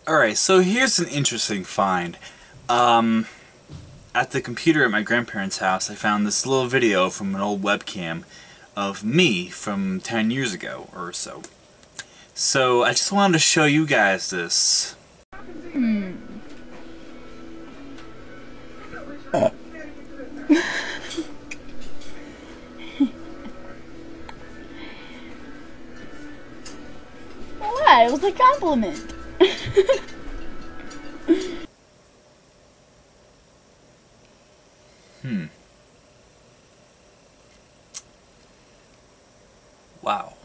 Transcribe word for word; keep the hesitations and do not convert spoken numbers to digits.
Alright, so here's an interesting find. Um, at the computer at my grandparents' house, I found this little video from an old webcam of me from ten years ago or so. So I just wanted to show you guys this. Hmm. What? It was a compliment. Hmm. Wow.